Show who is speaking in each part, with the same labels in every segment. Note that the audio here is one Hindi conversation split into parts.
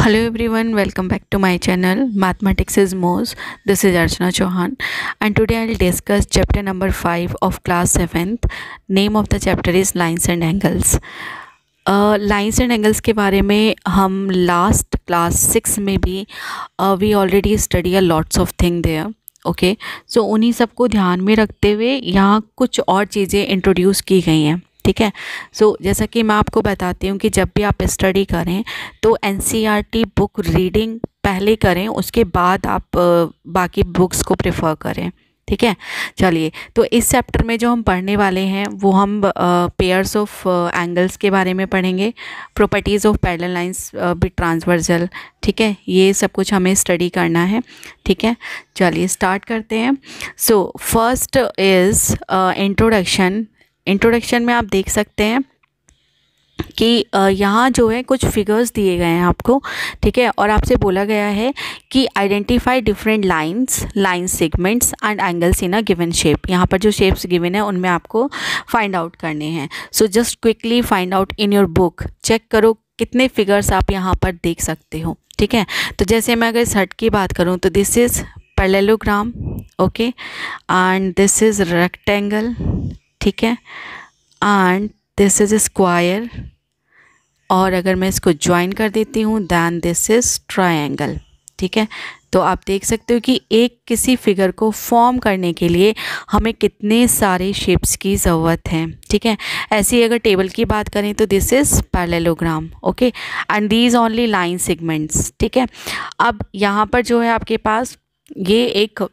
Speaker 1: Hello everyone, welcome back to my channel Mathematics is Moz. This is Archana Chauhan and today I'll discuss chapter number 5 of class 7th. Name of the chapter is Lines and Angles. Lines and Angles के बारे में हम last class 6 में भी we already study a lots of thing there. Okay so उन्हीं सबको ध्यान में रखते हुए यहाँ कुछ और चीज़ें इंट्रोड्यूस की गई हैं. ठीक है. सो जैसा कि मैं आपको बताती हूँ कि जब भी आप स्टडी करें तो एनसीईआरटी बुक रीडिंग पहले करें, उसके बाद आप बाकी बुक्स को प्रेफर करें. ठीक है. चलिए, तो इस चैप्टर में जो हम पढ़ने वाले हैं वो हम पेयर्स ऑफ एंगल्स के बारे में पढ़ेंगे, properties of parallel lines with transversal. ठीक है, ये सब कुछ हमें स्टडी करना है. ठीक है, चलिए स्टार्ट करते हैं. So first is introduction. Introduction में आप देख सकते हैं कि यहाँ जो है कुछ फिगर्स दिए गए हैं आपको. ठीक है, और आपसे बोला गया है कि identify different line segments and angles in a given shape. यहाँ पर जो शेप्स गिवन है उनमें आपको फाइंड आउट करने हैं. So just quickly find out in your book. Check करो कितने फिगर्स आप यहाँ पर देख सकते हो. ठीक है, तो जैसे मैं अगर इस हट की बात करूँ तो this is parallelogram. Okay, and this is rectangle. ठीक है, एंड दिस इज़ स्क्वायर, और अगर मैं इसको ज्वाइन कर देती हूँ दैन दिस इज़ ट्रायंगल. ठीक है, तो आप देख सकते हो कि एक किसी फिगर को फॉर्म करने के लिए हमें कितने सारे शेप्स की ज़रूरत है. ठीक है, ऐसी अगर टेबल की बात करें तो this is parallelogram. Okay, and these only line segments. ठीक है, अब यहाँ पर जो है आपके पास ये एक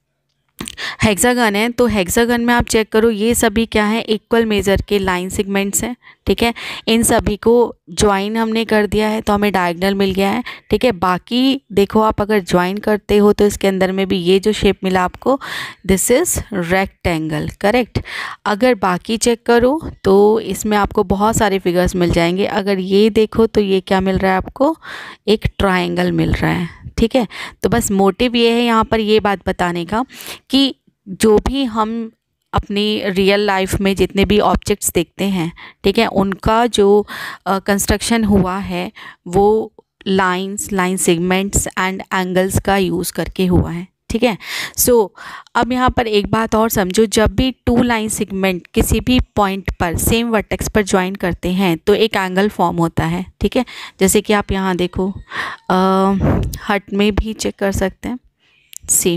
Speaker 1: हेक्सागन है, तो हेक्सागन में आप चेक करो ये सभी क्या है, इक्वल मेजर के लाइन सेगमेंट्स हैं. ठीक है, इन सभी को ज्वाइन हमने कर दिया है तो हमें डायगोनल मिल गया है. ठीक है, बाकी देखो आप अगर ज्वाइन करते हो तो इसके अंदर में भी ये जो शेप मिला आपको दिस इज़ रेक्टेंगल. करेक्ट. अगर बाकी चेक करो तो इसमें आपको बहुत सारे फिगर्स मिल जाएंगे. अगर ये देखो तो ये क्या मिल रहा है आपको, एक ट्रायंगल मिल रहा है. ठीक है, तो बस मोटिव ये है यहाँ पर ये बात बताने का कि जो भी हम अपनी रियल लाइफ में जितने भी ऑब्जेक्ट्स देखते हैं, ठीक है, उनका जो कंस्ट्रक्शन हुआ है वो लाइन सेगमेंट्स एंड एंगल्स का यूज़ करके हुआ है. ठीक है, सो अब यहाँ पर एक बात और समझो, जब भी टू लाइन सेगमेंट किसी भी पॉइंट पर सेम वर्टेक्स पर ज्वाइन करते हैं तो एक एंगल फॉर्म होता है. ठीक है, जैसे कि आप यहाँ देखो हट में भी चेक कर सकते हैं, सी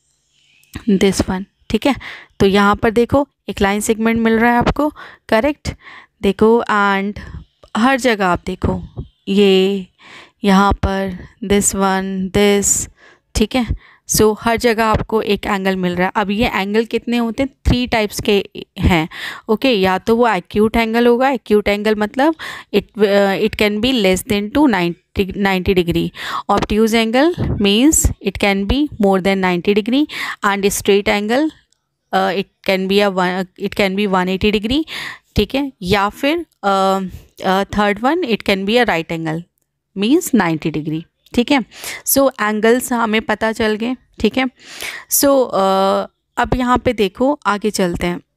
Speaker 1: दिस वन. ठीक है, तो यहाँ पर देखो एक लाइन सेगमेंट मिल रहा है आपको. करेक्ट. देखो एंड हर जगह आप देखो ये यहाँ पर दिस वन दिस. ठीक है, सो हर जगह आपको एक एंगल मिल रहा है. अब ये एंगल कितने होते हैं, 3 टाइप्स के हैं. ओके, या तो वो एक्यूट एंगल होगा. एक्यूट एंगल मतलब it can be less than to 90 degree. Obtuse angle means it can be more than 90 degree, and straight angle it can be 180 degree. ठीक है, या फिर third one it can be a right angle means 90 degree. ठीक है, सो एंगल्स हमें पता चल गए. ठीक है, सो अब यहाँ पे देखो आगे चलते हैं,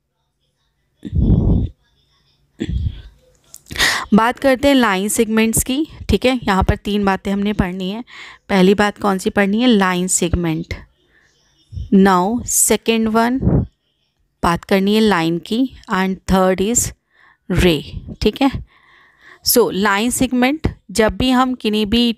Speaker 1: बात करते हैं लाइन सेगमेंट्स की. ठीक है, यहाँ पर 3 बातें हमने पढ़नी है. पहली बात कौन सी पढ़नी है, line segment. Now second one बात करनी है लाइन की, एंड थर्ड इज़ रे. ठीक है, सो लाइन सेगमेंट जब भी हम किन्हीं भी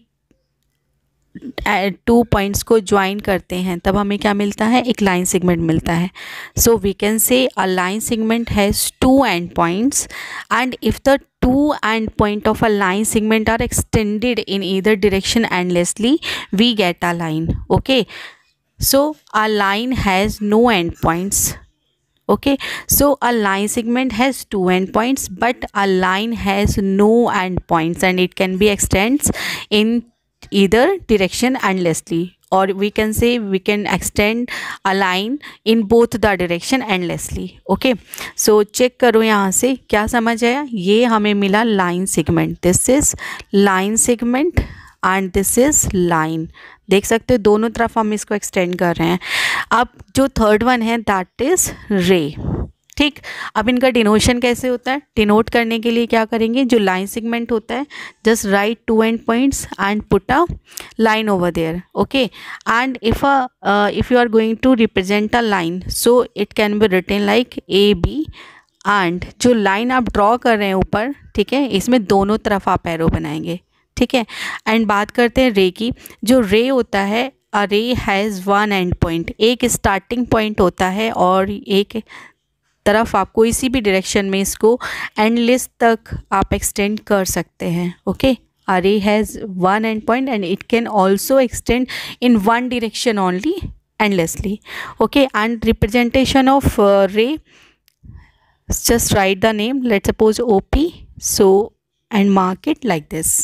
Speaker 1: 2 पॉइंट्स को ज्वाइन करते हैं तब हमें क्या मिलता है, एक लाइन सेगमेंट मिलता है. सो we can say a line segment has 2 end points, and if the 2 end point of a line segment are extended in either direction endlessly, we get a line. Okay, so a line has no end points. Okay, so a line segment has 2 end points but a line has no end points and it can be extends in either direction endlessly, or we can say we can extend a line in both the direction endlessly. Okay, so check करो यहाँ से क्या समझ आया. ये हमें मिला line segment. This is line segment and this is line. देख सकते हो दोनों तरफ हम इसको एक्सटेंड कर रहे हैं. अब जो थर्ड वन है दैट इज रे. ठीक। अब इनका डिनोशन कैसे होता है, डिनोट करने के लिए क्या करेंगे, जो लाइन सेगमेंट होता है just write 2 end points and put a line over there, okay. And if you are going to represent a line, so it can be written like A B, and जो लाइन आप ड्रॉ कर रहे हैं ऊपर, ठीक है, इसमें दोनों तरफ आप एरो बनाएंगे, ठीक है। एंड बात करते हैं रे की। जो रे होता है, a ray has one end point, एक स्टार्टिंग पॉइंट होता है और एक तरफ आप कोई सी भी डायरेक्शन में इसको एंडलेस तक आप एक्सटेंड कर सकते हैं, okay. A ray has one end point and it can also extend in one direction only endlessly, okay। And representation of ray, just write the name, let's suppose OP, so and mark it like this.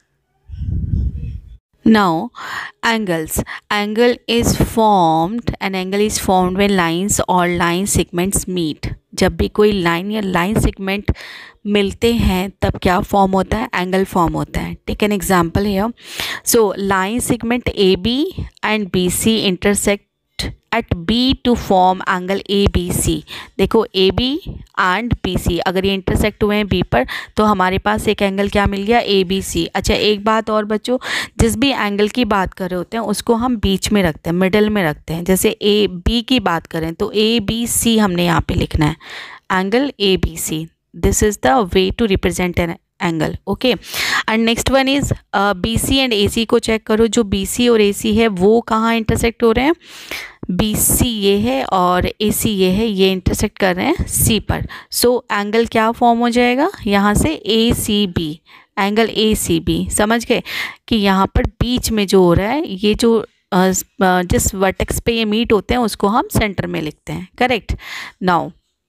Speaker 1: Now angles, angle is formed, an angle is formed when lines or line segments meet. जब भी कोई लाइन या लाइन सेगमेंट मिलते हैं तब क्या फॉर्म होता है, एंगल फॉर्म होता है। Take an example here. So line segment A B and B C intersect at B to form angle A B C. देखो A B and B C अगर ये इंटरसेक्ट हुए हैं बी पर तो हमारे पास एक एंगल क्या मिल गया, ए बी सी। अच्छा एक बात और बच्चों, जिस भी एंगल की बात कर रहे होते हैं उसको हम बीच में रखते हैं, मिडल में रखते हैं। जैसे ए बी की बात करें तो ए बी सी हमने यहाँ पे लिखना है, angle A B C. This is the way to represent an angle, okay. And next one is B C and A C को चेक करो। जो बी सी और ए सी है वो कहाँ इंटरसेक्ट हो रहे हैं, बी सी ये है और ए सी ये है, ये इंटरसेक्ट कर रहे हैं सी पर। सो एंगल क्या फॉर्म हो जाएगा यहाँ से, A C B, angle A C B. समझ गए कि यहाँ पर बीच में जो हो रहा है, ये जो जिस वर्टेक्स पे ये मीट होते हैं उसको हम सेंटर में लिखते हैं, करेक्ट। नाउ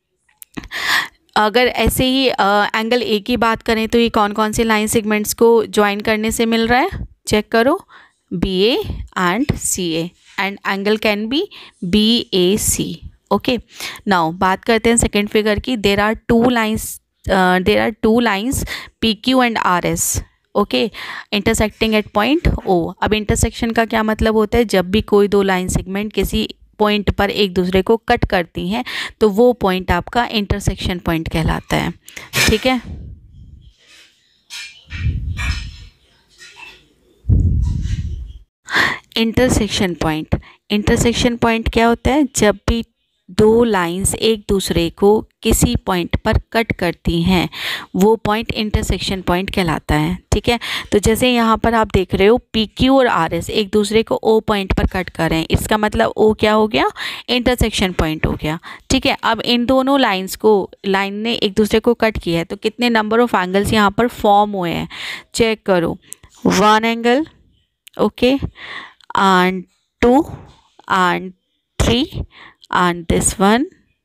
Speaker 1: अगर ऐसे ही एंगल ए की बात करें तो ये कौन कौन से लाइन सेगमेंट्स को ज्वाइन करने से मिल रहा है, चेक करो, B A and C A, and angle can be B A C, okay. Now बात करते हैं सेकेंड फिगर की। There are two lines P Q and R S, okay, intersecting at point O. अब इंटरसेक्शन का क्या मतलब होता है, जब भी कोई दो लाइन सेगमेंट किसी पॉइंट पर एक दूसरे को कट करती हैं तो वो पॉइंट आपका इंटरसेक्शन पॉइंट कहलाता है, ठीक है। इंटरसेक्शन पॉइंट क्या होता है, जब भी दो लाइंस एक दूसरे को किसी पॉइंट पर कट करती हैं वो पॉइंट इंटरसेक्शन पॉइंट कहलाता है, ठीक है। तो जैसे यहाँ पर आप देख रहे हो पी क्यू और आर एस एक दूसरे को ओ पॉइंट पर कट कर रहे हैं, इसका मतलब ओ क्या हो गया, इंटरसेक्शन पॉइंट हो गया, ठीक है। अब इन दोनों लाइन ने एक दूसरे को कट किया है तो कितने नंबर ऑफ एंगल्स यहाँ पर फॉर्म हुए हैं, चेक करो। 1 angle, okay, and 2 and 3 and this one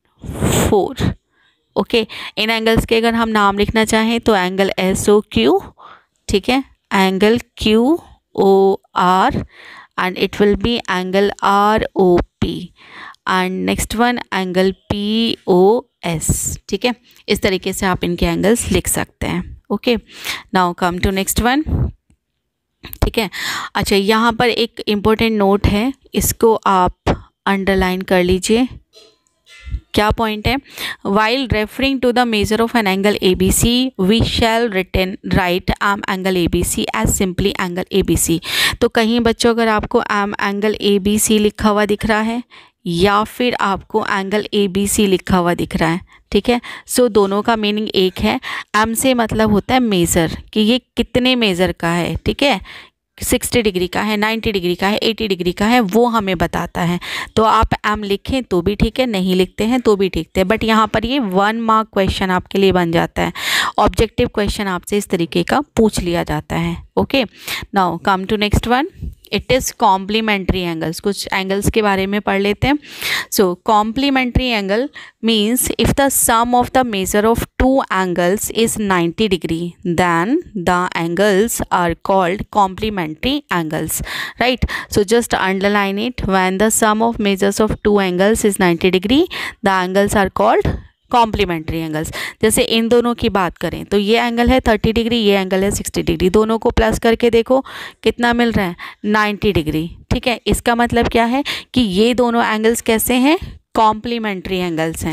Speaker 1: 4, okay. इन एंगल्स के अगर हम नाम लिखना चाहें तो एंगल एस ओ क्यू, ठीक है, angle Q O R and it will be angle R O P, and next one angle P O S, ठीक है। इस तरीके से आप इनके एंगल्स लिख सकते हैं, okay. Now come to next one, ठीक है। अच्छा यहाँ पर एक इम्पोर्टेंट नोट है, इसको आप अंडरलाइन कर लीजिए। क्या पॉइंट है, while referring to the measure of an angle A B C we shall write m angle A B C as simply angle A B C. तो कहीं बच्चों अगर आपको m angle A B C लिखा हुआ दिख रहा है या फिर आपको एंगल ए बी सी लिखा हुआ दिख रहा है, ठीक है, सो दोनों का मीनिंग एक है। एम से मतलब होता है मेज़र, कि ये कितने मेज़र का है, ठीक है, 60 डिग्री का है, 90 डिग्री का है, 80 डिग्री का है, वो हमें बताता है। तो आप एम लिखें तो भी ठीक है, नहीं लिखते हैं तो भी ठीक है, बट यहाँ पर ये 1 मार्क क्वेश्चन आपके लिए बन जाता है। ऑब्जेक्टिव क्वेश्चन आपसे इस तरीके का पूछ लिया जाता है, okay. Now come to next one, it is complementary angles. कुछ एंगल्स के बारे में पढ़ लेते हैं। So complementary angle means if the sum of the measure of two angles is 90 degree then the angles are called complementary angles, right. So just underline it, when the sum of measures of two angles is 90 degree the angles are called complementary angles. जैसे इन दोनों की बात करें तो ये एंगल है 30 डिग्री, ये एंगल है 60 डिग्री, दोनों को प्लस करके देखो कितना मिल रहा है, 90 डिग्री, ठीक है। इसका मतलब क्या है कि ये दोनों एंगल्स कैसे हैं, कॉम्प्लीमेंट्री एंगल्स हैं,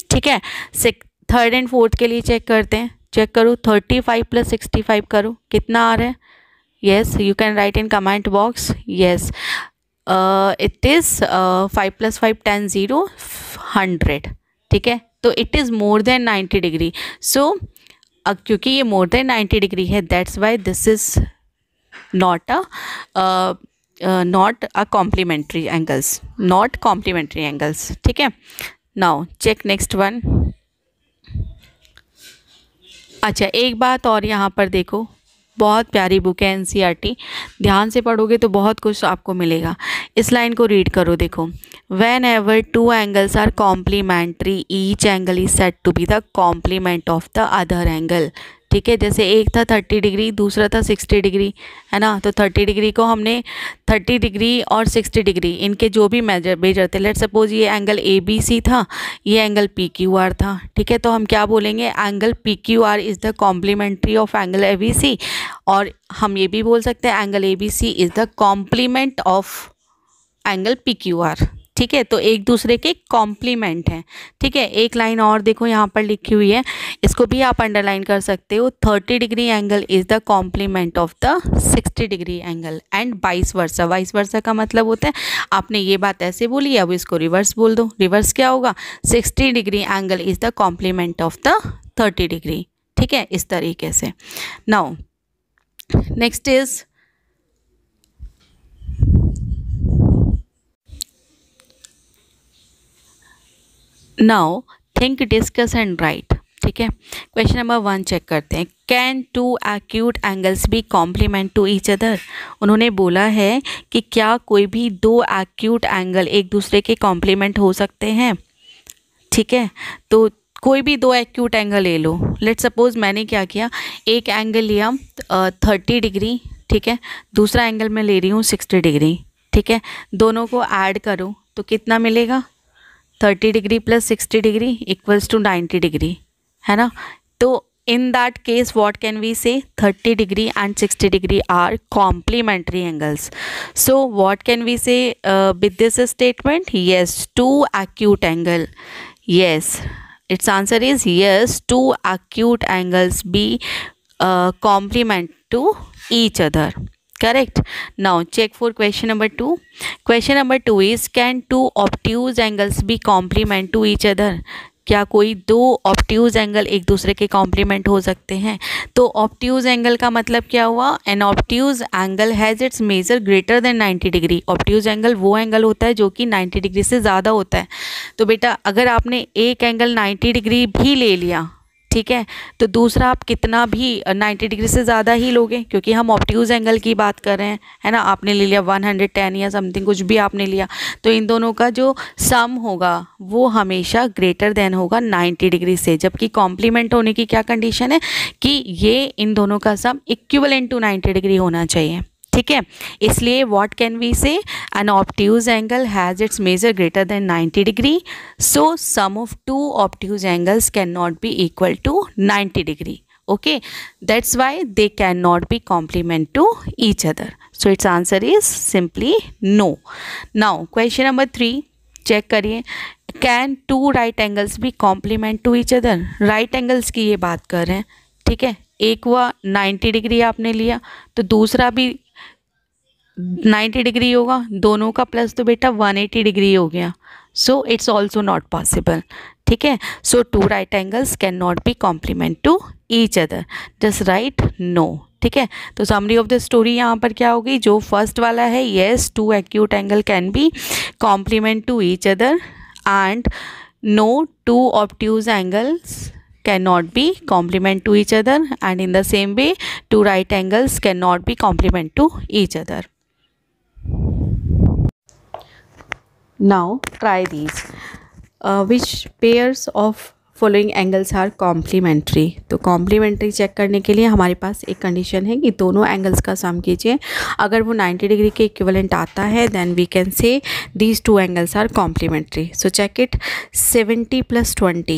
Speaker 1: ठीक है। थर्ड एंड फोर्थ के लिए चेक करते हैं, चेक करो 35 + 65 करो, कितना आ रहा है? Yes, you can write in comment box. Yes, it is 5 + 5 10 0 100। ठीक है, तो it is more than 90 degree. So अब क्योंकि ये मोर देन 90 डिग्री है, that's why this is not a complementary angles, not complementary angles. ठीक है, नाउ चेक नेक्स्ट वन। अच्छा, एक बात और यहाँ पर देखो, बहुत प्यारी बुक है एनसीईआरटी, ध्यान से पढ़ोगे तो बहुत कुछ आपको मिलेगा। इस लाइन को रीड करो, देखो, whenever two angles are complementary each angle is said to be the complement of the other angle. ठीक है, जैसे एक था 30 डिग्री, दूसरा था 60 डिग्री, है ना, तो 30 डिग्री को हमने 30 डिग्री और 60 डिग्री इनके जो भी मेजर थे, लेट सपोज ये एंगल ए बी सी था, ये एंगल पी क्यू आर था। ठीक है, तो हम क्या बोलेंगे, angle P Q R is the complementary of angle A B C, और हम ये भी बोल सकते हैं angle A B C is the complement of angle P Q R. ठीक है, तो एक दूसरे के कॉम्प्लीमेंट हैं। ठीक है, एक लाइन और देखो यहाँ पर लिखी हुई है, इसको भी आप अंडरलाइन कर सकते हो, 30 degree angle is the complement of the 60 degree angle and vice versa. Vice versa का मतलब होता है, आपने ये बात ऐसे बोली, अब इसको रिवर्स बोल दो। रिवर्स क्या होगा, 60 degree angle is the complement of the 30 degree. ठीक है, इस तरीके से। Now next is now think, discuss and write. ठीक है, क्वेश्चन नंबर 1 चेक करते हैं। Can two acute angles be complement to each other? उन्होंने बोला है कि क्या कोई भी दो एक्यूट एंगल एक दूसरे के कॉम्प्लीमेंट हो सकते हैं? ठीक है, तो कोई भी दो एक्यूट एंगल ले लो। लेट सपोज मैंने क्या किया, एक एंगल लिया 30 डिग्री, ठीक है, दूसरा एंगल मैं ले रही हूँ 60 डिग्री। ठीक है, दोनों को ऐड करो तो कितना मिलेगा, 30 degree + 60 degree equals to 90 degree, है ना। तो in that case what can we say, 30 degree and 60 degree are complementary angles. So what can we say with this statement? Yes, two acute angle. Yes, its answer is yes, two acute angles be complement to each other. Correct. Now check for question number 2. Question number 2 is, can two obtuse angles be complement to each other? क्या कोई दो ऑब्ट्यूज एंगल एक दूसरे के कॉम्प्लीमेंट हो सकते हैं? तो ऑब्ट्यूज एंगल का मतलब क्या हुआ, an obtuse angle has its measure greater than 90 degree. Obtuse angle वो एंगल होता है जो कि 90 डिग्री से ज़्यादा होता है। तो बेटा अगर आपने एक एंगल 90 डिग्री भी ले लिया, ठीक है, तो दूसरा आप कितना भी 90 डिग्री से ज़्यादा ही लोगे, क्योंकि हम ऑब्ट्यूज एंगल की बात कर रहे हैं, है ना। आपने ले लिया 110 या समथिंग, कुछ भी आपने लिया, तो इन दोनों का जो सम होगा वो हमेशा ग्रेटर देन होगा 90 डिग्री से। जबकि कॉम्प्लीमेंट होने की क्या कंडीशन है कि ये इन दोनों का सम इक्विवेलेंट टू 90 डिग्री होना चाहिए। ठीक है, इसलिए what can we say, an obtuse angle has its measure greater than 90 degree, so sum of two obtuse angles can not be equal to 90 degree. Okay, that's why they cannot be complement to each other. So its answer is simply no. Now question number 3 check करिए, can two right angles be complement to each other? right angles की ये बात कर रहे हैं, ठीक है। एक हुआ 90 डिग्री आपने लिया, तो दूसरा भी 90 डिग्री होगा, दोनों का प्लस तो बेटा 180 डिग्री हो गया. So it's also not possible. ठीक है, so two right angles can not be complement to each other. Just right no. ठीक है, तो समरी ऑफ द स्टोरी यहाँ पर क्या होगी, जो फर्स्ट वाला है, yes two acute angle can be complement to each other, and no, two obtuse angles cannot be complement to each other, and in the same way two right angles cannot be complement to each other. Now try these. Which pairs of following angles are complementary? तो complementary चेक करने के लिए हमारे पास एक कंडीशन है कि दोनों एंगल्स का सम कीजिए. अगर वो 90 डिग्री के इक्विवेलेंट आता है then we can say these two angles are complementary. So check it. 70 + 20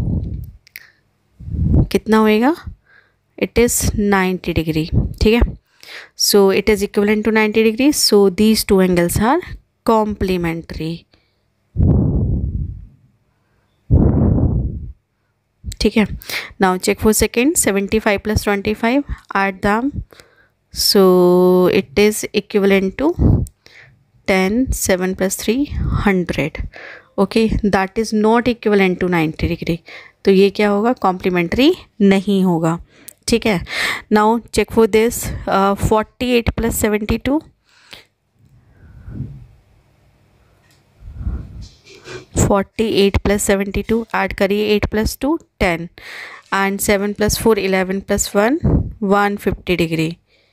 Speaker 1: कितना होएगा? It is 90 degree. ठीक है, so it is equivalent to 90 degree. So these two angles are complementary. ठीक है. Now check for second. 75 plus 25, add them. So it is equivalent to 10. 7 plus 3, 100. Okay, that is not equivalent to 90 degree. तो ये क्या होगा, कॉम्प्लीमेंट्री नहीं होगा. ठीक है. Now check for this. 48 plus 72, 48 plus 72, add करिए 8 plus 2 10 and 7 plus 4 11 plus 1 150 degree.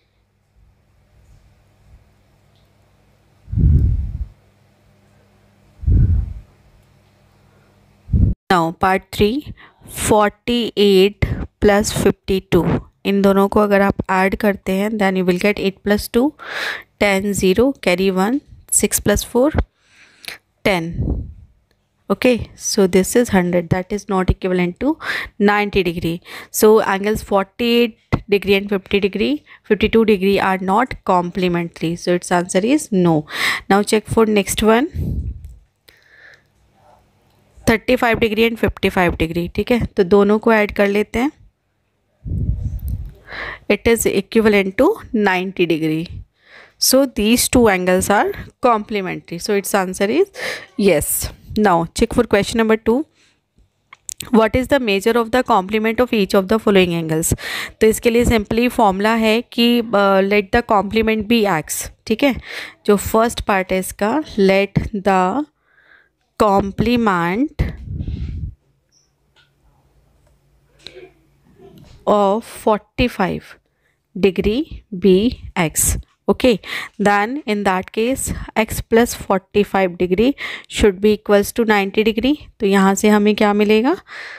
Speaker 1: Now part 3. 48 plus 52, इन दोनों को अगर आप ऐड करते हैं then you will get 8 plus 2 10 0 carry 1 6 plus 4 10. Okay, so this is 100, that is not equivalent to 90 degree. So angles 48 degree and 50 degree 52 degree are not complementary, so its answer is no. Now check for next one. 35 degree and 55 degree. ठीक है, तो दोनों को ऐड कर लेते हैं. It is equivalent to 90 degree. So these two angles are complementary, so it's answer is yes. Now check for question number 2. What is the measure of the complement of each of the following angles. तो इसके लिए सिंपली फॉर्मूला है कि let the complement be x. ठीक है, जो फर्स्ट पार्ट है इसका, let the complement of 45 degree be x. Okay, then in that case x plus 45 degree should be equals to 90 degree. तो यहाँ से हमें क्या मिलेगा,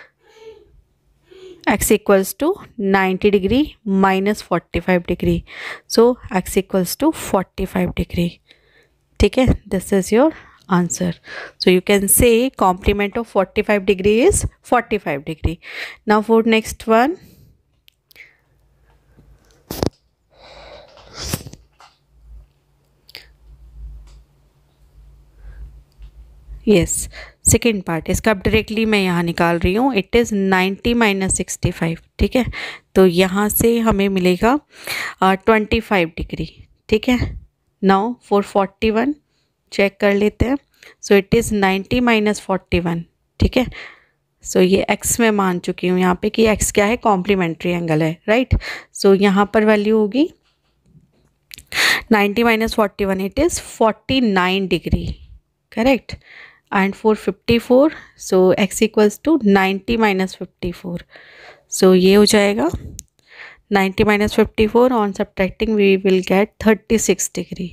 Speaker 1: x equals to 90 degree minus 45 degree. So x equals to 45 degree. ठीक है, this is your answer. So you can say complement of 45 degree is 45 degree. Now for next one. Yes, second part इसका अब डायरेक्टली मैं यहाँ निकाल रही हूँ. It is 90 minus 65. ठीक है, तो यहाँ से हमें मिलेगा 25 डिग्री. ठीक है. नाउ फॉर 41 चेक कर लेते हैं. So it is 90 minus 41. ठीक है, सो ये x में मान चुकी हूँ यहाँ पे कि x क्या है, कॉम्प्लीमेंट्री एंगल है. राइट, सो यहाँ पर वैल्यू होगी 90 minus 41, it is 49 degree. Correct. And for 54, so x equals to 90 minus 54. So ये हो जाएगा 90 minus 54. On subtracting we will get 36 degree.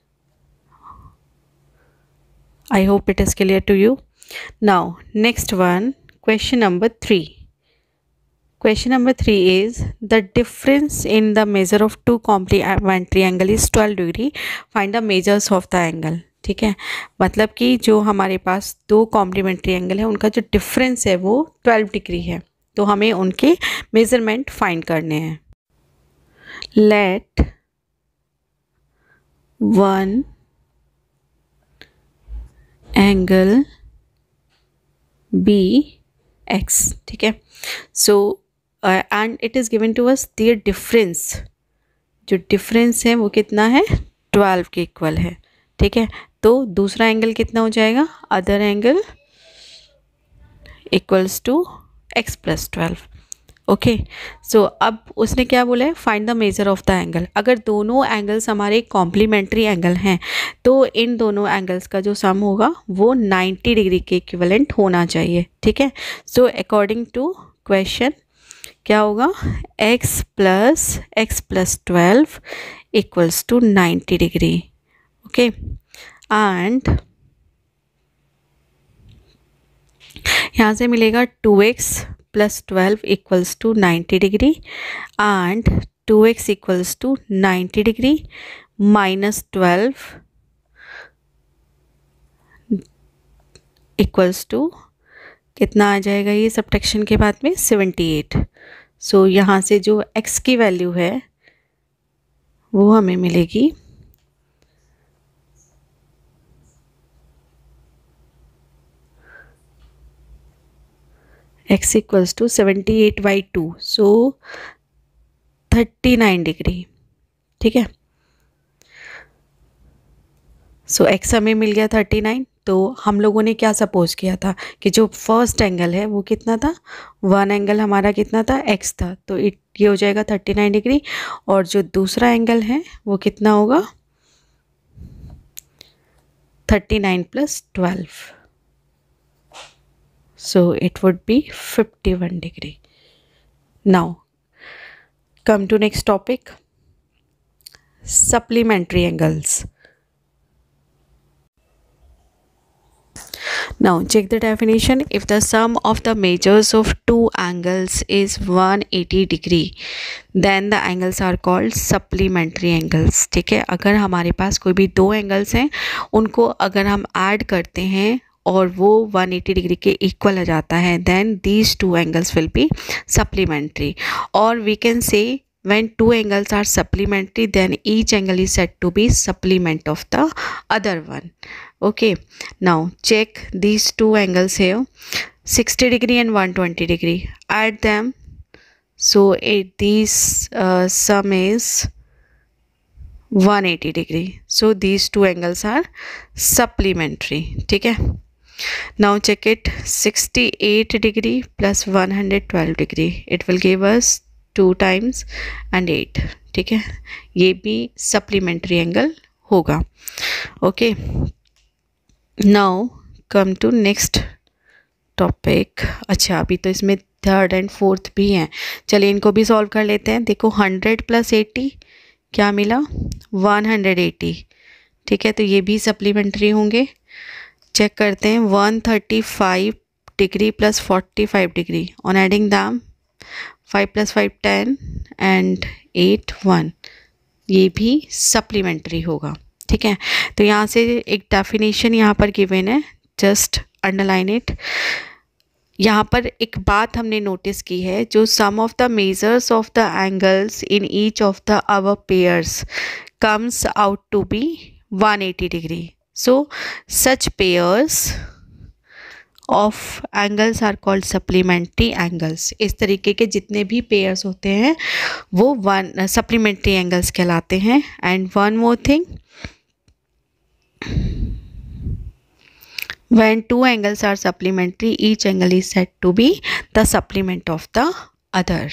Speaker 1: I hope it is clear to you. Now next one, question number 3. Question number 3 is the difference in the measure of two complementary angle is 12 degree. Find the measures of the angle. ठीक है, मतलब कि जो हमारे पास दो कॉम्प्लीमेंट्री एंगल है उनका जो डिफरेंस है वो 12 डिग्री है. तो हमें उनके मेजरमेंट फाइंड करने हैं. Let one angle be x. ठीक है, so and it is given to us their difference. जो डिफरेंस है वो कितना है, 12 के इक्वल है. ठीक है, तो दूसरा एंगल कितना हो जाएगा, other angle equals to x plus 12. Okay, so अब उसने क्या बोला है, find the measure of the angle. अगर दोनों एंगल्स हमारे कॉम्प्लीमेंट्री एंगल हैं तो इन दोनों एंगल्स का जो सम होगा वो 90 डिग्री के इक्विवेलेंट होना चाहिए. ठीक है, सो अकॉर्डिंग टू क्वेश्चन क्या होगा, x plus 12 equals to 90 degree. Okay, and यहाँ से मिलेगा 2x plus 12 equals to 90 degree and 2x equals to 90 degree minus 12 equals to कितना आ जाएगा, ये सब्ट्रैक्शन के बाद में 78. सो यहाँ से जो x की वैल्यू है वो हमें मिलेगी x equals to 78/2, so 39 degree. ठीक है, सो x हमें मिल गया 39। तो हम लोगों ने क्या सपोज किया था कि जो फर्स्ट एंगल है वो कितना था, वन एंगल हमारा कितना था, x था, तो ये हो जाएगा 39 डिग्री। और जो दूसरा एंगल है वो कितना होगा, 39 + 12, so it would be 51 degree. Now come to next topic, supplementary angles. Now check the definition. If the sum of the measures of two angles is 180 degree, then the angles are called supplementary angles. ठीक है, अगर हमारे पास कोई भी दो एंगल्स हैं, उनको अगर हम ऐड करते हैं और वो 180 डिग्री के इक्वल आ जाता है, then these two angles will be supplementary. Or we can say when two angles are supplementary, then each angle is said to be supplement of the other one. Okay, now check these two angles here, 60 degree and 120 degree. Add them, so these sum is 180 degree. So these two angles are supplementary. ठीक है, now check it, 68 degree plus 112 degree, it will give us 2 times and 8. ठीक है, ये भी supplementary एंगल होगा. Okay, now come to next topic. अच्छा, अभी तो इसमें थर्ड एंड फोर्थ भी हैं, चलिए इनको भी सॉल्व कर लेते हैं. देखो 100 + 80 क्या मिला, 180. ठीक है, तो ये भी सप्लीमेंट्री होंगे. चेक करते हैं, 135 degree plus 45 degree, on adding them 5 + 5 10 and 8 1, ये भी सप्लीमेंट्री होगा. ठीक है, तो यहाँ से एक डेफिनेशन यहाँ पर गिवन है, जस्ट अंडरलाइन इट. यहाँ पर एक बात हमने नोटिस की है, जो sum of the measures of the angles in each of the our pairs comes out to be 180 degree. So such pairs of angles are called supplementary angles. इस तरीके के जितने भी पेयर्स होते हैं वो सप्लीमेंट्री एंगल्स कहलाते हैं. And one more thing, when two angles are supplementary, each angle is said to be the supplement of the other.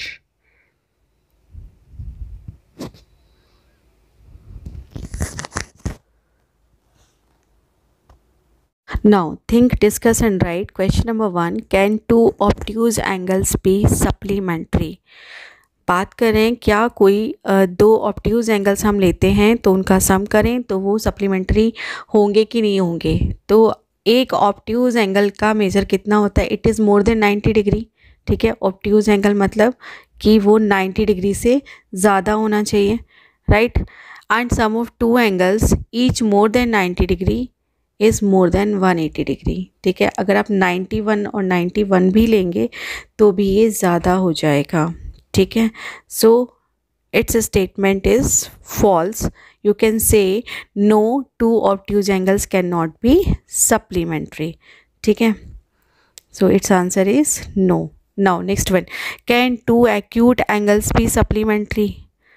Speaker 1: Now think, discuss and write. Question number 1, can two obtuse angles be supplementary? बात करें, क्या कोई दो ऑब्ट्यूज एंगल्स हम लेते हैं तो उनका सम करें तो वो सप्लीमेंट्री होंगे कि नहीं होंगे. तो एक ऑब्ट्यूज एंगल का मेज़र कितना होता है, it is more than 90 degree. ठीक है, ऑब्ट्यूज एंगल मतलब कि वो 90 डिग्री से ज़्यादा होना चाहिए, right. And sum of two angles each more than 90 degree is more than 180 degree. ठीक है, अगर आप 91 और 91 भी लेंगे तो भी ये ज़्यादा हो जाएगा. ठीक है, so its statement is false. You can say no, two obtuse angles cannot be supplementary. ठीक है, so its answer is no. Now next one, can two acute angles be supplementary?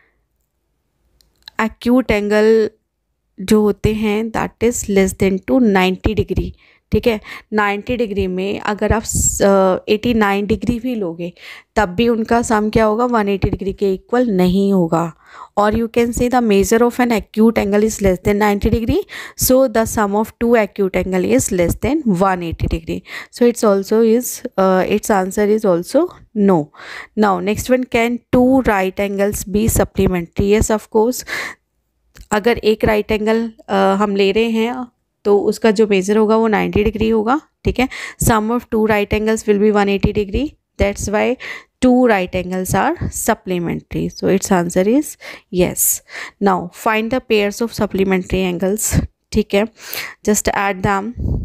Speaker 1: Acute angle जो होते हैं that is less than to 90 degree. ठीक है, 90 डिग्री में अगर आप 89 डिग्री भी लोगे तब भी उनका सम क्या होगा, 180 डिग्री के इक्वल नहीं होगा. और you can say the measure of an acute angle is less than 90 degree, so the sum of two acute angle is less than 180 degree. So it's also is its answer is also no. Now next one, can two right angles be supplementary? Yes of course. अगर एक राइट एंगल हम ले रहे हैं तो उसका जो मेजर होगा वो 90 डिग्री होगा. ठीक है, sum of two right angles will be 180 degree, that's why two right angles are supplementary. So its answer is yes. Now find the pairs of supplementary angles. ठीक है, just add them.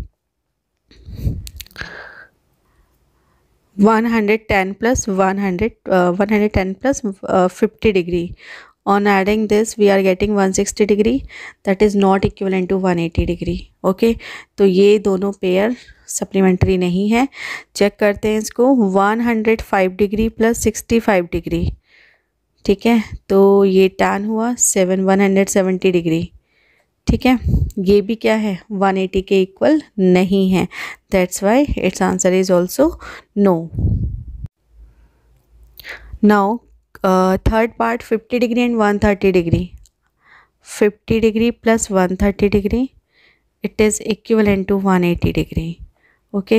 Speaker 1: 110 plus 110 plus 50 degree. On adding this we are getting 160 degree, that is not equivalent to 180 degree. Okay, तो ये दोनों पेयर सप्लीमेंट्री नहीं है। चेक करते हैं इसको, 105 डिग्री प्लस 65 डिग्री, ठीक है, तो ये tan हुआ 170 डिग्री, ठीक है। ये भी क्या है, 180 के इक्वल नहीं है, that's why its answer is also no. Now third part, 50 degree and 130 degree, 50 degree plus 130 degree, it is equivalent to 180 degree. Okay,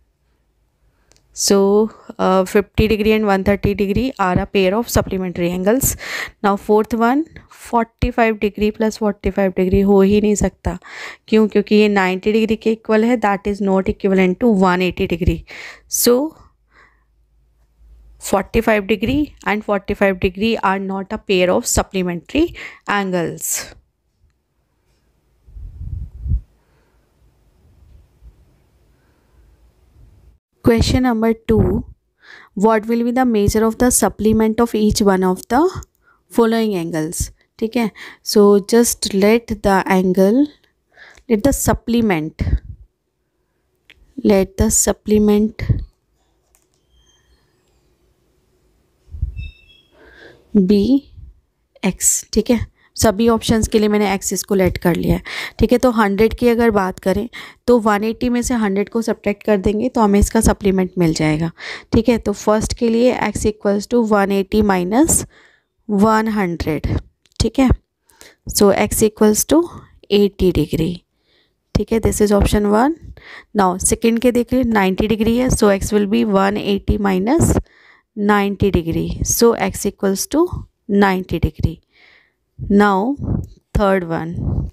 Speaker 1: so 50 degree and 130 degree are a pair of supplementary angles. Now fourth one, 45 degree plus 45 degree हो ही नहीं सकता, क्यों, क्योंकि ये 90 डिग्री के इक्वल है, that is not equivalent to 180 degree. So 45 degree and 45 degree are not a pair of supplementary angles. Question number 2, what will be the measure of the supplement of each one of the following angles? ठीक है, so just let the angle, let the supplement be x, ठीक है। सभी ऑप्शंस के लिए मैंने एक्सिस को लेट कर लिया है, ठीक है। तो 100 की अगर बात करें तो 180 में से 100 को सब्ट्रैक्ट कर देंगे तो हमें इसका सप्लीमेंट मिल जाएगा, ठीक है। तो फर्स्ट के लिए x इक्वल्स टू 180 माइनस 100, ठीक है। So x equals to 80 degree, ठीक है, this is option 1। Now second के देखिए 90 डिग्री है, so x will be 180 minus 90 degree, so x equals to 90 degree. Now third one,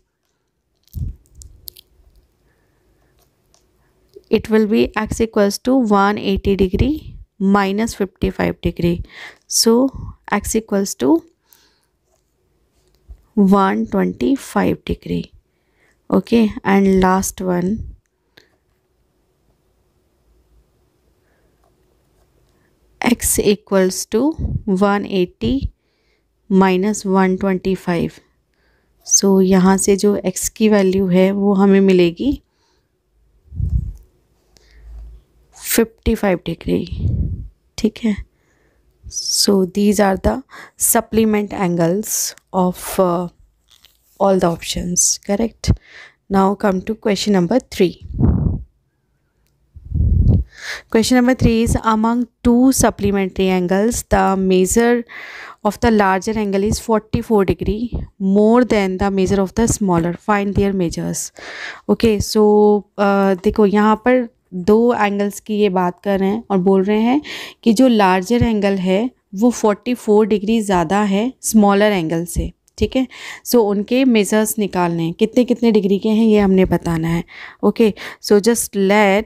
Speaker 1: it will be x equals to 180 degree minus 55 degree, so x equals to 125 degree. Okay, and last one, x equals to 180 minus 125, so यहाँ से जो x की वैल्यू है वो हमें मिलेगी 55 डिग्री, ठीक है। So these are the supplement angles of all the options, correct. Now come to question number 3. Question number 3 is, among two supplementary angles, the measure of the larger angle is 44 degree more than the measure of the smaller. Find their measures. Okay, so देखो यहाँ पर दो एंगल्स की ये बात कर रहे हैं और बोल रहे हैं कि जो लार्जर एंगल है वो 44 डिग्री ज़्यादा है स्मॉलर एंगल से, ठीक है। सो उनके मेजर्स निकालने हैं, कितने कितने डिग्री के हैं ये हमने बताना है। Okay, so just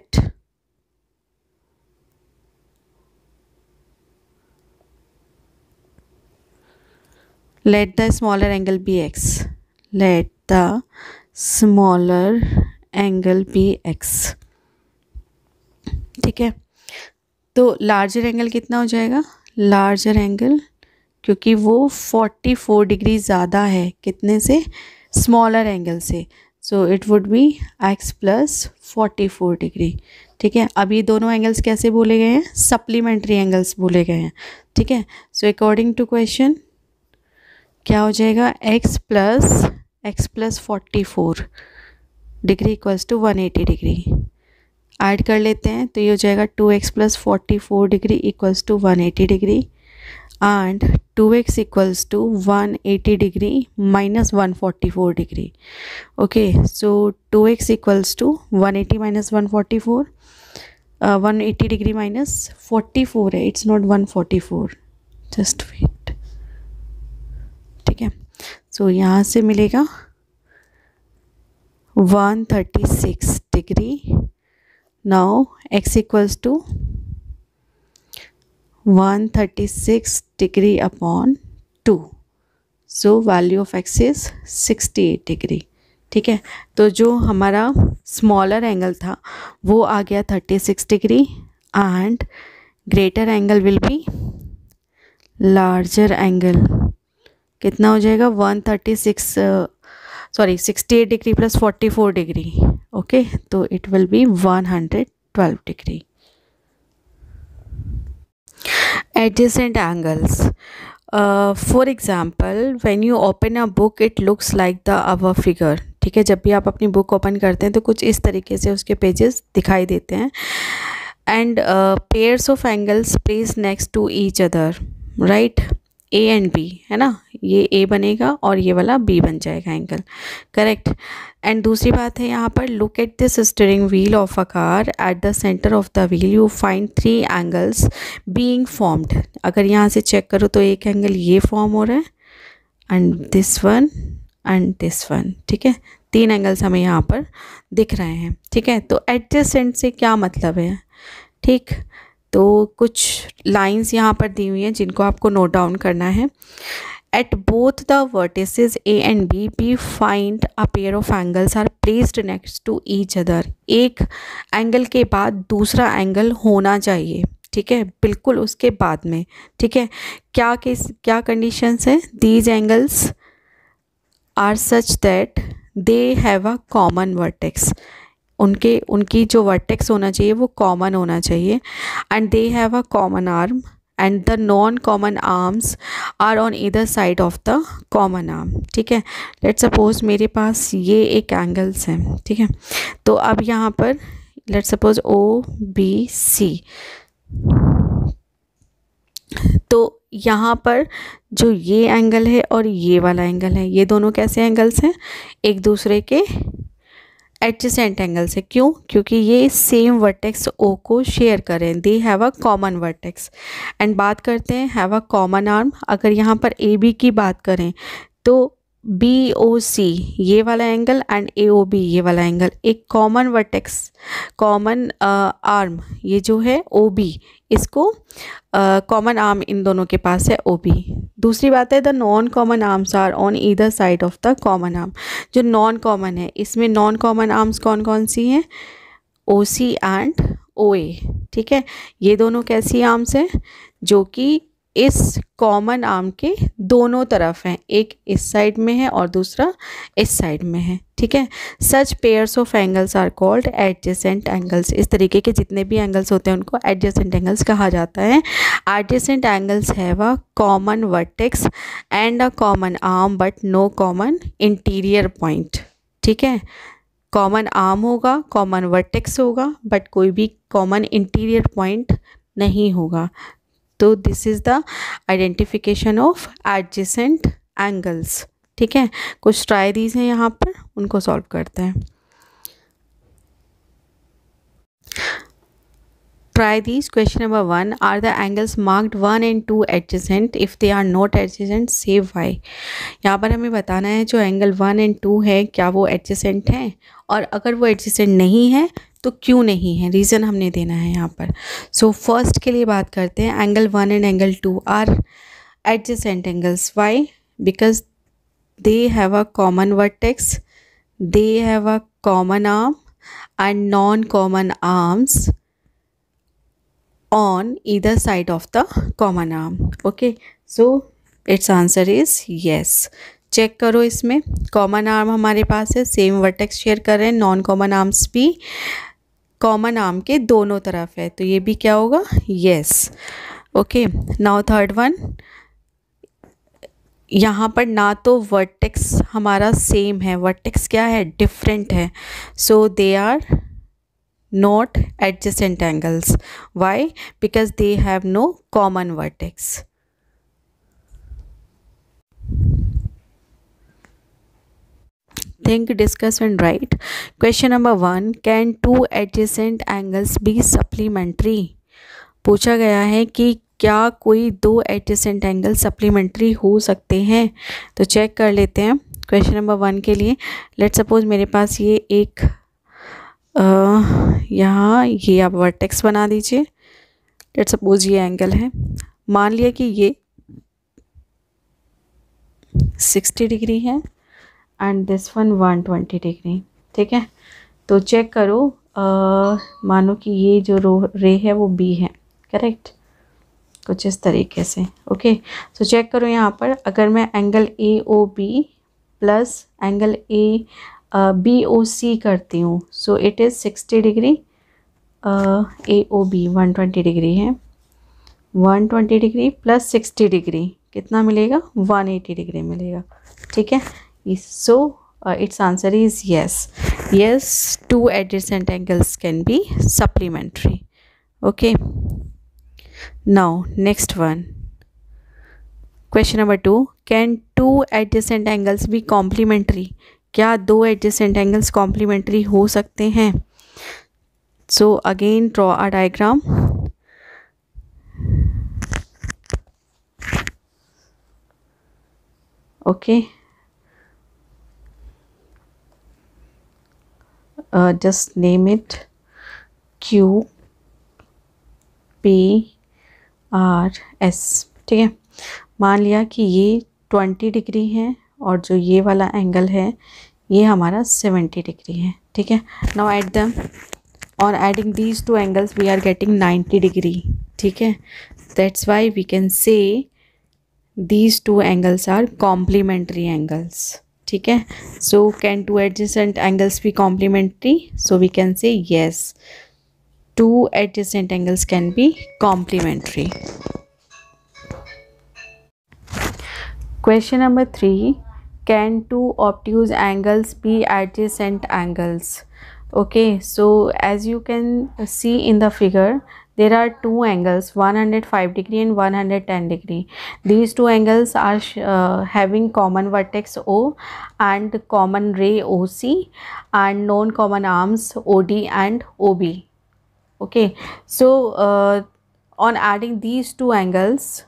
Speaker 1: let the smaller angle be x, let the smaller angle be x, ठीक है। तो लार्जर एंगल कितना हो जाएगा, लार्जर एंगल, क्योंकि वो 44 डिग्री ज़्यादा है कितने से, स्मॉलर एंगल से, so it would be x plus 44 degree, ठीक है। अब ये दोनों एंगल्स कैसे बोले गए हैं, सप्लीमेंट्री एंगल्स बोले गए हैं, ठीक है। सो अकॉर्डिंग टू क्वेश्चन क्या हो जाएगा, x plus 44 degree equals to 180 degree, add कर लेते हैं तो ये हो जाएगा 2x plus 44 degree equals to 180 degree and 2x equals to 180 degree minus 144 degree. Okay, so 2x equals to 180 minus 144, 180 degree minus 44 है, इट्स नॉट 144, जस्ट वेट, ठीक है। सो यहाँ से मिलेगा 136 degree. Now x equals to 136 degree upon 2, so value of x is 68 degree, ठीक है। तो जो हमारा स्मॉलर एंगल था वो आ गया 36 degree and greater angle will be larger angle, कितना हो जाएगा 68 डिग्री प्लस 44 डिग्री, ओके, तो it will be 112 degree. Adjacent angles. For example, when you open a book, it looks like the above figure. ठीक है, जब भी आप अपनी बुक ओपन करते हैं तो कुछ इस तरीके से उसके पेजेस दिखाई देते हैं. And pairs of angles place next to each other, right. A and B है ना, ये ए बनेगा और ये वाला बी बन जाएगा एंगल, करेक्ट. एंड दूसरी बात है यहाँ पर, look at this steering wheel of a car. At the centre of the wheel you find 3 angles being formed. अगर यहाँ से चेक करो तो एक एंगल ये फॉर्म हो रहा है and this one and this one. ठीक है, 3 एंगल्स हमें यहाँ पर दिख रहे हैं. ठीक है, तो एडजेसेंट से क्या मतलब है. ठीक, तो कुछ लाइंस यहाँ पर दी हुई हैं जिनको आपको नोट डाउन करना है. At both the vertices A and B we find a pair of angles are placed next to each other. एक एंगल के बाद दूसरा एंगल होना चाहिए. ठीक है, बिल्कुल उसके बाद में. ठीक है, क्या कंडीशंस है. These angles are such that they have a common vertex. उनकी जो वर्टेक्स होना चाहिए वो कॉमन होना चाहिए. And they have a common arm and the non common arms are on either side of the common arm. ठीक है, लेट्स सपोज मेरे पास ये एक एंगल्स हैं. ठीक है, तो अब यहाँ पर let's suppose O B C. तो यहाँ पर जो ये एंगल है और ये वाला एंगल है, ये दोनों कैसे एंगल्स हैं, एक दूसरे के एडजेसेंट एंगल्स है. क्यों, क्योंकि ये सेम वर्टेक्स ओ को शेयर करें. They have a common vertex. And बात करते हैं हैव अ कॉमन आर्म. अगर यहाँ पर ए बी की बात करें तो बी ओ सी ये वाला angle and A O B ये वाला एंगल, एक कॉमन वर्टेक्स कॉमन आर्म, ये जो है ओ बी, इसको कॉमन आर्म इन दोनों के पास है ओ बी. दूसरी बात है the non common arms are on either side of the common arm. जो नॉन कॉमन है, इसमें नॉन कॉमन आर्म्स कौन कौन सी हैं, ओ सी एंड ओ ए. ठीक है, ये दोनों कैसी आर्म्स हैं, जो कि इस कॉमन आर्म के दोनों तरफ हैं. एक इस साइड में है और दूसरा इस साइड में है. ठीक है, such pairs of angles are called adjacent angles. इस तरीके के जितने भी एंगल्स होते हैं उनको एडजेसेंट एंगल्स कहा जाता है. Adjacent angles have a common vertex and a common arm but no common interior point. ठीक है, कॉमन आर्म होगा, कॉमन वर्टेक्स होगा, बट कोई भी कॉमन इंटीरियर पॉइंट नहीं होगा. तो this is the identification of adjacent angles. ठीक है, कुछ ट्राई दीज हैं यहाँ पर, उनको सॉल्व करते हैं. Try these. Question number 1. Are the angles marked 1 and 2 adjacent? If they are not adjacent, say why. यहाँ पर हमें बताना है जो एंगल 1 and 2 है क्या वो एडजेसेंट हैं, और अगर वो एडजेसेंट नहीं है तो क्यों नहीं है, रीज़न हमने देना है यहाँ पर. सो फर्स्ट के लिए बात करते हैं. Angle 1 and angle 2 are adjacent angles. Why? Because they have a common vertex, they have a common arm and non common arms on either side of the common arm. Okay, so its answer is yes. Check करो, इसमें कॉमन आर्म हमारे पास है, सेम वर्टेक्स शेयर कर रहे हैं, नॉन कॉमन आर्म्स भी कॉमन आर्म के दोनों तरफ है, तो ये भी क्या होगा, yes. Okay, now third one. यहाँ पर ना तो वर्टेक्स हमारा सेम है, वर्टेक्स क्या है, डिफरेंट है. So they are not adjacent angles. Why? Because they have no common vertex. Think, discuss and write. Question number 1. Can two adjacent angles be supplementary? पूछा गया है कि क्या कोई दो adjacent एंगल सप्लीमेंट्री हो सकते हैं. तो चेक कर लेते हैं. क्वेश्चन नंबर 1 के लिए लेट सपोज मेरे पास ये एक यहाँ ये आप वर्टेक्स बना दीजिए. लेट्स सपोज ये एंगल है, मान लिया कि ये 60 डिग्री है एंड दिस वन 120 डिग्री. ठीक है, तो चेक करो, मानो कि ये जो रे है वो बी है, करेक्ट, कुछ इस तरीके से. ओके, तो चेक करो यहाँ पर, अगर मैं angle A O B plus angle A BOC करती हूँ, so it is 60 degree, AOB 120 degree है, 120 डिग्री प्लस 60 डिग्री कितना मिलेगा, 180 डिग्री मिलेगा, ठीक है। So it's answer is yes, two adjacent angles can be supplementary. Okay, now next one, question number 2, can two adjacent angles be complementary? क्या दो adjacent angles complementary हो सकते हैं? So again draw a diagram. Okay, just name it Q P R S, ठीक है। मान लिया कि ये 20 डिग्री है और जो ये वाला एंगल है ये हमारा 70 डिग्री है, ठीक है। Now at them, on adding these two angles we are getting 90 degree, ठीक है। that's why we can say these two angles are complementary angles, ठीक है। so can two adjacent angles be complementary? so we can say yes, two adjacent angles can be complementary. Question number 3, can two obtuse angles be adjacent angles? Okay, so as you can see in the figure, there are two angles, 105 degree and 110 degree. These two angles are having common vertex O and common ray OC and known common arms OD and OB. Okay, so on adding these two angles,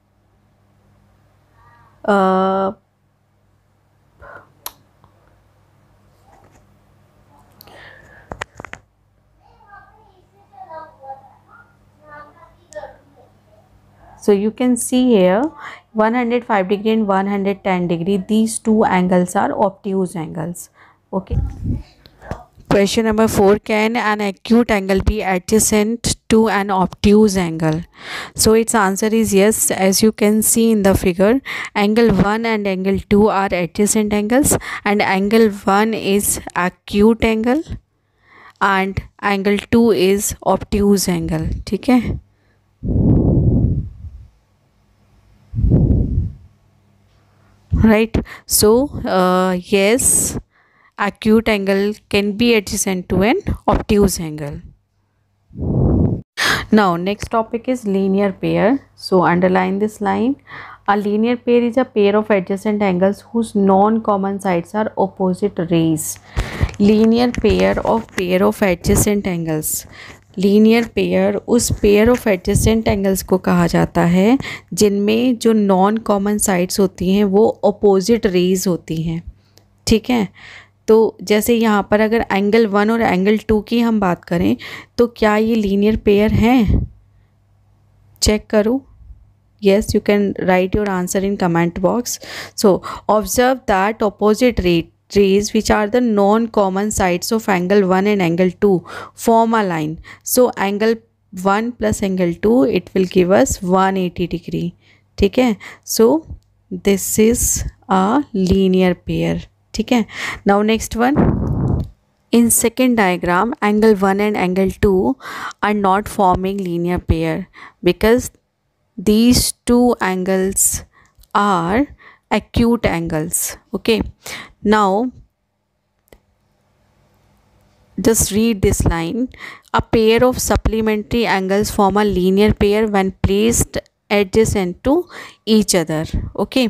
Speaker 1: so you can see here 105 degree and 110 degree, these two angles are obtuse angles. Okay, question number 4, can an acute angle be adjacent to an obtuse angle? So its answer is yes. As you can see in the figure, angle 1 and angle 2 are adjacent angles and angle 1 is acute angle and angle 2 is obtuse angle, ठीक है। right, so yes, acute angle can be adjacent to an obtuse angle. Now next topic is linear pair, so underline this line. A linear pair is a pair of adjacent angles whose non-common sides are opposite rays. Linear pair of adjacent angles, linear pair उस पेयर ऑफ एडजेसेंट एंगल्स को कहा जाता है जिनमें जो नॉन कॉमन साइड्स होती हैं वो अपोजिट रेज होती हैं, ठीक है। तो जैसे यहाँ पर अगर एंगल 1 और एंगल 2 की हम बात करें तो क्या ये लीनियर पेयर हैं? चेक करो। yes, you can write your answer in comment box. So observe that opposite rays which are the non-common sides of angle 1 and angle 2 form a line. So angle 1 plus angle 2 it will give us 180 degree, ठीक है। So this is a linear pair, ठीक है। Now next one, in second diagram angle 1 and angle 2 are not forming linear pair because these two angles are acute angles. Okay, now just read this line. A pair of supplementary angles form a linear pair when placed adjacent to each other. Okay,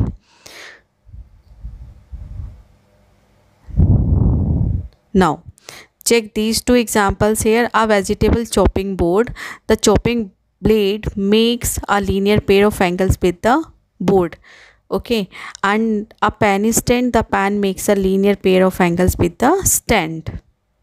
Speaker 1: now check these two examples here. A vegetable chopping board, the chopping blade makes a linear pair of angles with the board. Okay, and a pan stand, the pan makes a linear pair of angles with the stand.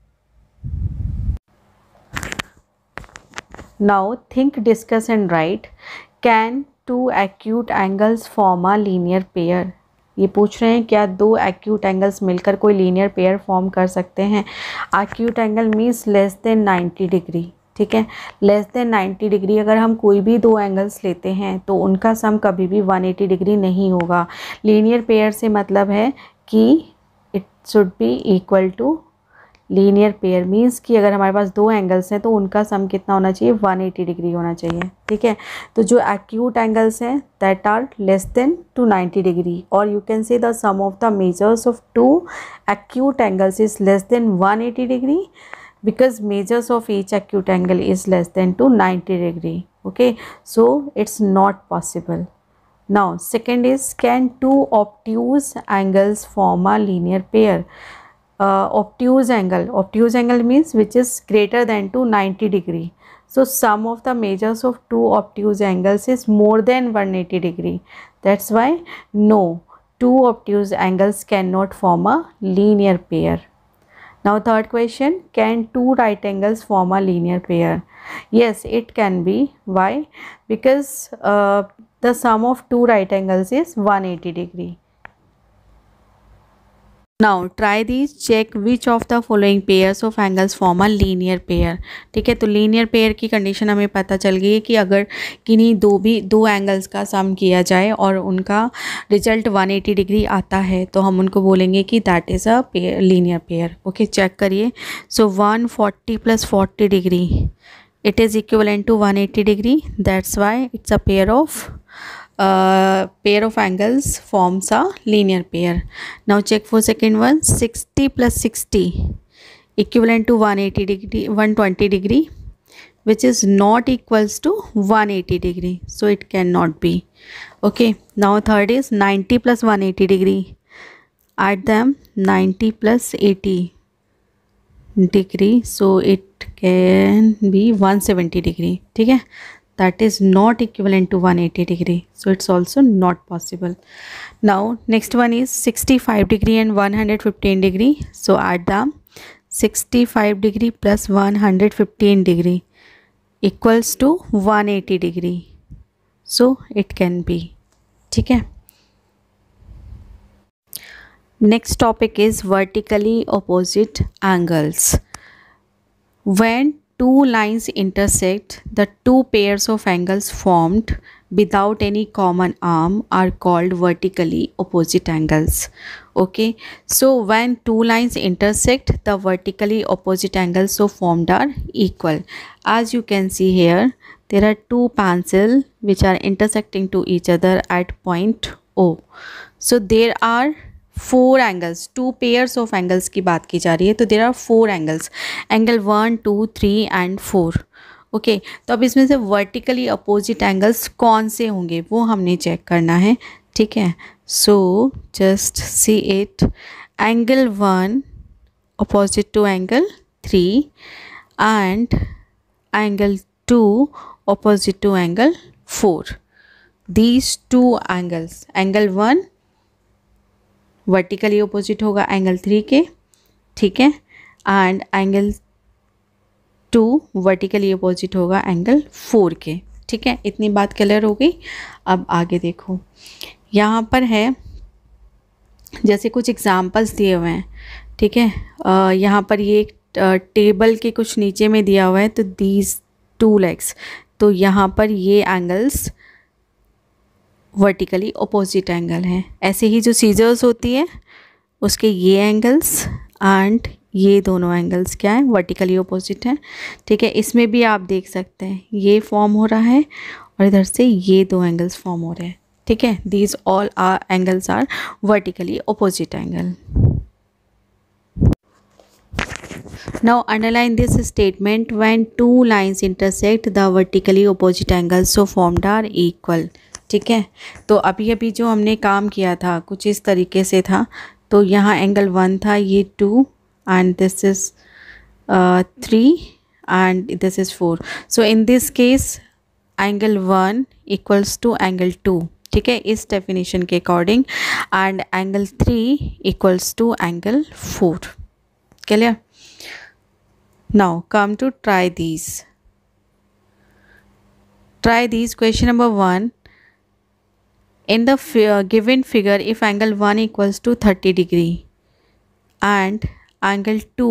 Speaker 1: Now think, discuss and write. Can two acute angles form a linear pair? ये पूछ रहे हैं क्या दो एक्यूट एंगल्स मिलकर कोई लीनियर पेयर फॉर्म कर सकते हैं। Acute angle means less than 90 degree, ठीक है। लेस देन 90 डिग्री अगर हम कोई भी दो एंगल्स लेते हैं तो उनका सम कभी भी 180 डिग्री नहीं होगा। लीनियर पेयर से मतलब है कि should be equal to linear pair, means कि अगर हमारे पास दो एंगल्स हैं तो उनका सम कितना होना चाहिए, 180 डिग्री होना चाहिए, ठीक है। तो जो एक्यूट एंगल्स हैं that are less than 290 degree, और you can say the sum of the measures of two acute angles is less than 180 degree because measures of each acute angle is less than 290 degree. Okay, so it's not possible. Now second is, can two obtuse angles form a linear pair? Obtuse angle means which is greater than 290 degree. So sum of the measures of two obtuse angles is more than 180 degree. That's why no, two obtuse angles cannot form a linear pair. Now third question, can two right angles form a linear pair? Yes, it can be. Why? Because the sum of two right angles is 180 degree. Now try these, check which of the following pairs of angles form a linear pair. ठीक है, तो लीनियर पेयर की कंडीशन हमें पता चल गई है कि अगर किन्हीं दो एंगल्स का सम किया जाए और उनका रिजल्ट 180 डिग्री आता है तो हम उनको बोलेंगे कि that is a pair, linear pair. Okay, check करिए. So 140 + 40 degree, it is equivalent to 180 degree. That's why it's a pair of angles forms a linear pair. Now check for second one. 60 + 60 equivalent to 180 degree, 120 degree, which is not equals to 180 degree, so it cannot be. Okay, now third is 90 + 180 degree. Add them, 90 + 80 degree, so it can be 170 degree. ठीक है, that is not equivalent to 180 degree, so it's also not possible. Now next one is 65 degree and 115 degree. So add them, 65 degree plus 115 degree equals to 180 degree, so it can be. ठीक है. Next topic is vertically opposite angles. When two lines intersect, the two pairs of angles formed without any common arm are called vertically opposite angles. Okay, so when two lines intersect, the vertically opposite angles so formed are equal. As you can see here, there are two pencils which are intersecting to each other at point O. So there are four angles, two pairs of angles की बात की जा रही है, तो there are four angles, angle 1, 2, 3 and 4. Okay, तो अब इसमें से वर्टिकली अपोजिट एंगल्स कौन से होंगे वो हमने चेक करना है. ठीक है, so just see it. Angle 1 opposite to angle 3 and angle 2 opposite to angle 4. These two angles, angle 1 vertically opposite होगा एंगल 3 के, ठीक है, एंड एंगल 2 वर्टिकली अपोजिट होगा एंगल 4 के. ठीक है, इतनी बात क्लियर हो गई. अब आगे देखो, यहाँ पर है जैसे कुछ एग्जांपल्स दिए हुए हैं. ठीक है, यहाँ पर ये एक टेबल के कुछ नीचे में दिया हुआ है, तो दीज टू लेग्स, तो यहाँ पर ये एंगल्स वर्टिकली अपोजिट एंगल हैं. ऐसे ही जो सीजर्स होती है उसके ये एंगल्स एंड ये दोनों एंगल्स क्या हैं, वर्टिकली अपोजिट हैं. ठीक है, इसमें भी आप देख सकते हैं ये फॉर्म हो रहा है और इधर से ये दो एंगल्स फॉर्म हो रहे हैं. ठीक है, these all are angles are vertically opposite angle. Now underline this statement, when two lines intersect the vertically opposite angles so formed are equal. ठीक है, तो अभी अभी जो हमने काम किया था कुछ इस तरीके से था. तो यहाँ एंगल 1 था, ये 2 and this is 3 and this is 4. So in this case angle 1 equals to angle 2. ठीक है, इस डेफिनेशन के according, and angle 3 equals to angle 4. Clear. Now come to try these. Question number 1. In the given figure, if angle 1 equals to 30 degree and angle 2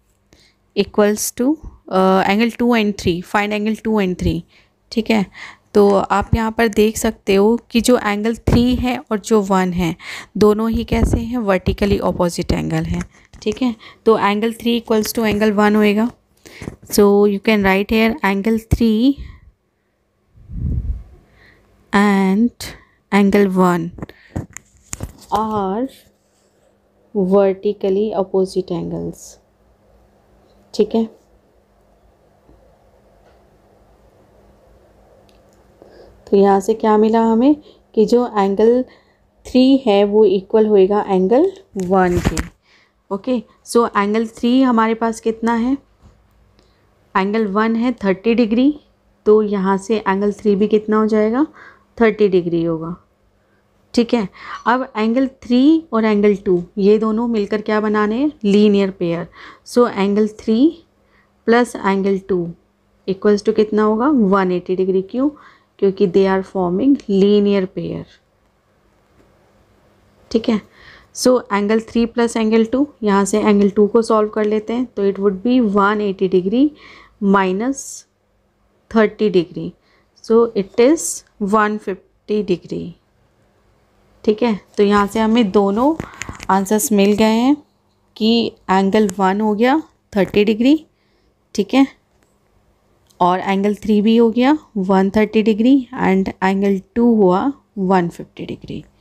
Speaker 1: equals to angle 2 and 3, find angle 2 and 3. ठीक है, तो आप यहाँ पर देख सकते हो कि जो एंगल 3 है और जो 1 है दोनों ही कैसे हैं, वर्टिकली ऑपोजिट एंगल हैं, ठीक है। तो एंगल 3 इक्वल्स टू एंगल 1 होएगा। So you can write here angle 3 and angle 1 are vertically opposite angles, ठीक है। तो यहाँ से क्या मिला हमें कि जो एंगल 3 है वो इक्वल होएगा एंगल 1 के। ओके, सो एंगल 3 हमारे पास कितना है, एंगल 1 है 30 डिग्री, तो यहाँ से एंगल 3 भी कितना हो जाएगा, 30 डिग्री होगा, ठीक है। अब एंगल 3 और एंगल 2 ये दोनों मिलकर क्या बनाने हैं, linear pair. So angle 3 plus angle 2 equals to कितना होगा, 180 डिग्री। क्यों, क्योंकि they are forming linear pair, ठीक है। सो एंगल 3 प्लस एंगल 2, यहाँ से एंगल 2 को सॉल्व कर लेते हैं, तो it would be 180 degree minus 30 degree, so it is 150 degree, ठीक है। तो यहाँ से हमें दोनों आंसर्स मिल गए हैं कि एंगल 1 हो गया 30 डिग्री, ठीक है, और एंगल 3 भी हो गया 130 डिग्री एंड एंगल 2 हुआ 150 डिग्री।